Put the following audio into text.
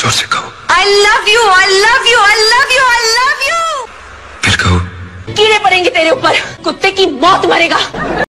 जोर से कहो। I love you, I love you, I love you, I love you। फिर कहो। कीड़े पड़ेंगे तेरे ऊपर, कुत्ते की मौत मरेगा।